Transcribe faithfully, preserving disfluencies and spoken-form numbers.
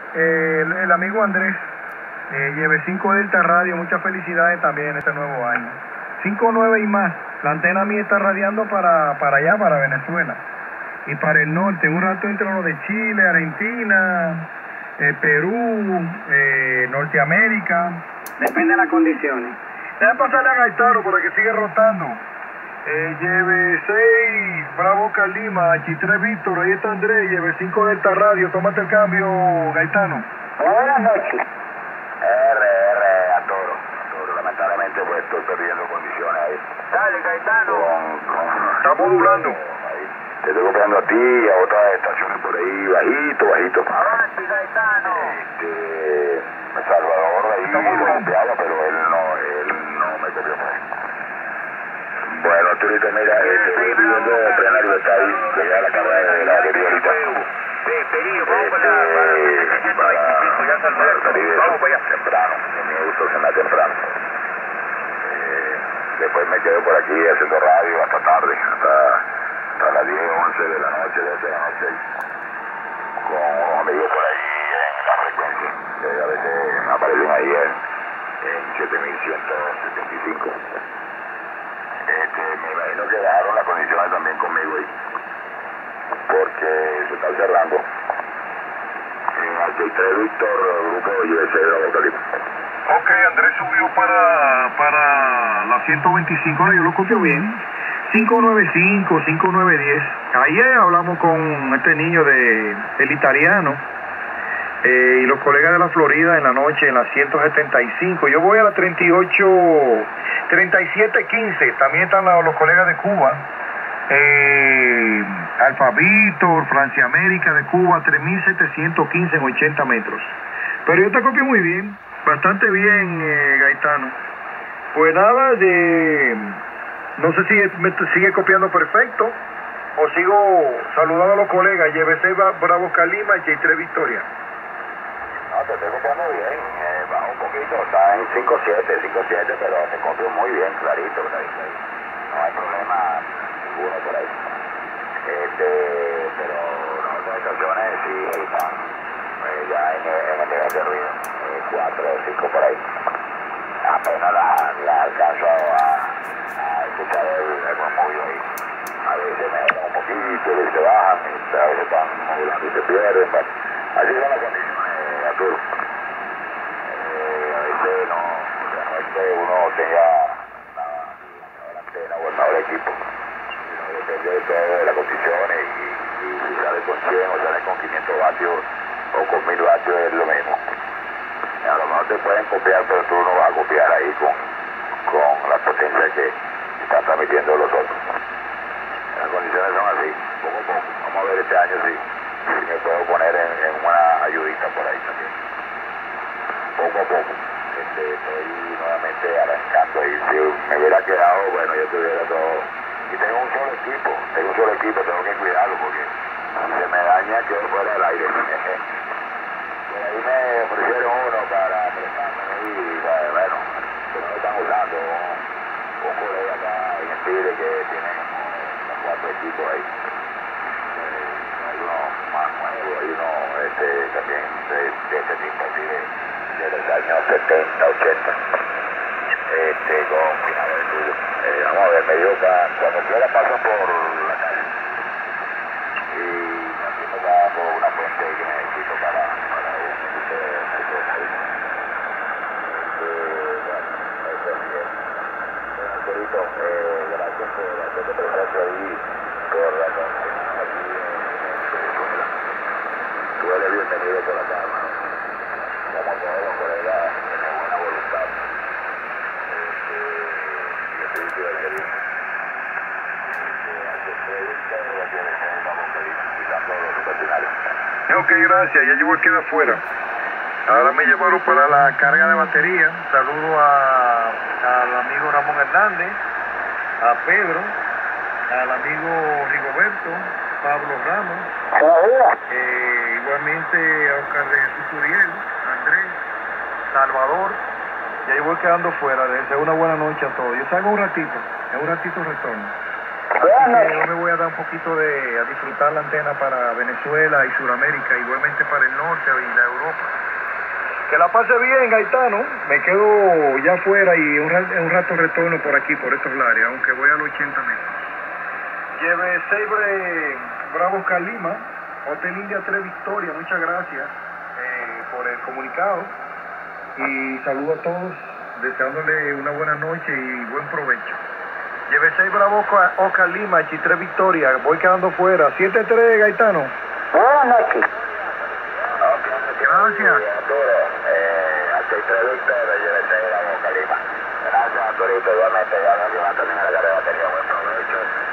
eh, el, el amigo Andrés, eh, lleve cinco Delta Radio, muchas felicidades también en este nuevo año. cinco nueve y más, la antena mía está radiando para, para allá, para Venezuela. Y para el norte, un rato entre los de Chile, Argentina, eh, Perú, eh, Norteamérica. Depende de las condiciones. Déjame pasarle a Gaetano para que siga rotando. Eh, lleve seis, Bravo Calima, H tres Víctor, ahí está Andrés, lleve cinco Delta Radio, tómate el cambio, Gaetano. Buenas noches. R, R, a toro. A toro, lamentablemente pues estoy perdiendo condiciones ahí. Dale, Gaetano. Con, con, Está modulando. ahí. Te estoy copiando a ti y a otras estaciones por ahí, bajito, bajito. Avance, Gaetano. Este, Salvador ahí lo copiaba, pero él no, él no me copió por ahí. Bueno, Arturito, mira, estoy viendo Plena Libertad ahí, llegué a la carrera de la batería ahorita. Sí, Perillo, vamos para la setecientos veinticinco, ya Salvador. Vamos para allá. Temprano, a mí me gusta cenar temprano. Eh, después me quedo por aquí haciendo radio hasta tarde, hasta, hasta las diez, once de la noche, doce de la noche, con unos amigos por ahí en la frecuencia, que a veces aparecen ahí en, en siete mil ciento setenta y cinco. Este, me imagino que dejaron las condiciones también conmigo ahí, porque se está cerrando. En H tres Víctor, grupo Y S de la Bocalima. Ok, Andrés subió para, para la ciento veinticinco, ahora yo lo copio bien. cinco nueve cinco, cinco nueve diez. Ayer hablamos con este niño de el italiano eh, y los colegas de la Florida en la noche en la ciento setenta y cinco. Yo voy a la treinta y ocho, treinta y siete quince. También están los, los colegas de Cuba. Eh, Alfa Víctor, Francia América de Cuba, tres mil setecientos quince en ochenta metros. Pero yo te copio muy bien, bastante bien, eh, Gaetano. Pues nada, de, no sé si me sigue copiando perfecto o sigo saludando a los colegas. Llévese Bravo Calima y tres Victoria. No, te estoy copiando bien, eh, baja un poquito, está en cinco siete, cinco siete, pero te copio muy bien, clarito, clarito. No hay problema ninguno por ahí. Este, pero las otras estaciones sí están eh, ya en, en el nivel de ruido, eh, cuatro o cinco por ahí. Apenas la, la alcanzo a, a escuchar el, el murmullo ahí. A veces me dejan un poquito y se bajan, y a veces están modulando y se pierden. Bueno, así son las condiciones, Arturo. Eh, a veces no, no es que uno tenga la mejor antena o el mejor equipo. Depende de todo, de las condiciones, y, y si sale con cien o sale con quinientos vatios o con mil vatios es lo mismo. A lo mejor te pueden copiar, pero tú no vas a copiar ahí con, con la potencia que están transmitiendo los otros. Las condiciones son así, poco a poco. Vamos a ver este año si, si me puedo poner en, en una ayudita por ahí también. Poco a poco. Este, estoy nuevamente arrancando ahí. Si me hubiera quedado, bueno, yo tuviera todo. Y tengo un solo equipo, tengo un solo equipo, tengo que cuidarlo porque si se me daña quedo fuera del aire. Por ahí me ofrecieron uno para prestarme y bueno, que no lo están usando. Un colega acá en el Tigre que tiene como cuatro equipos ahí. Eh, hay uno más nuevo, hay uno este, también de, de este tipo así de, de los años setenta, ochenta. Este, con finales de tubo. Eh, vamos a ver, me dio para, cuando quiera paso por la calle y me atiendo acá por una fuente que necesito para, para un equipo de micromóvil. Este, bueno, eso es bien. Bueno, querido, eh, gracias por hacerte presente ahí, por la confianza aquí en Venezuela. Tú eres bienvenido por acá, hermano. Como todos los colegas, tenemos buena voluntad. Ok, gracias, ya llevo el queda afuera. Ahora me llevaron para la carga de batería. Saludo a, al amigo Ramón Hernández, a Pedro, al amigo Rigoberto, Pablo Ramos, eh, igualmente a Oscar de Jesús Uriel, Andrés, Salvador. Ya yo voy quedando fuera. Les deseo una buena noche a todos. Yo salgo un ratito, en un ratito retorno. Buenas Así que noches. yo me voy a dar un poquito de, a disfrutar la antena para Venezuela y Sudamérica, igualmente para el norte y la Europa. Que la pase bien, Gaetano. Me quedo ya afuera y un, ra- un rato retorno por aquí, por estos lares, aunque voy a los ochenta metros. Lleve Sabre Bravo Oscar Lima, Hotel India tres Victoria, muchas gracias eh, por el comunicado. Y saludo a todos, deseándole una buena noche y buen provecho. Lleve seis Bravo Oscar- Oscar Lima, H tres Victoria, voy quedando fuera. siete tres, Gaetano. Buenas noches. Gracias. Arturo, eh, H tres Victoria, yo le traigo la boca, Lima. Gracias, Arturito, igualmente, ya no, que va a terminar la carrera, tenía buen provecho.